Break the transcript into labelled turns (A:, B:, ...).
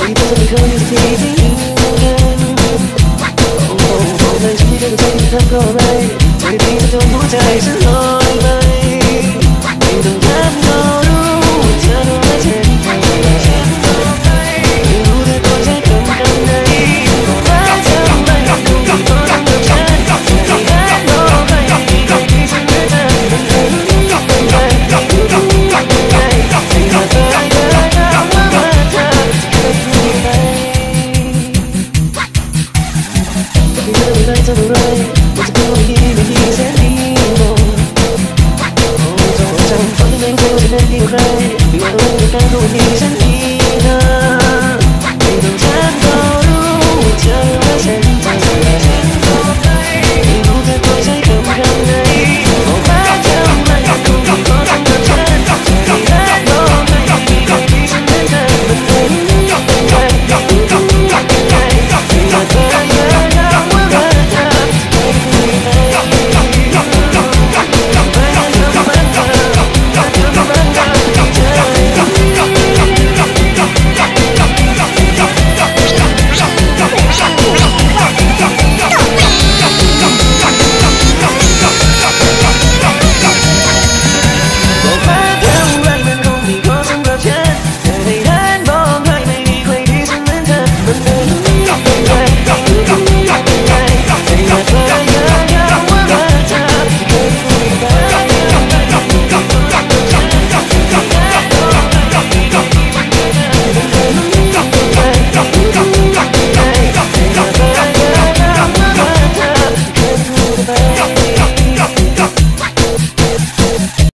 A: ที่เธอไม่เคยสักทีที่ยืนกันบอกเลยฉันไม่ได้ใจที่เธอก็ไม่ไม่ได้เพียงแต่โดนหัวใจฉันลอยไปไม่ต้องถาม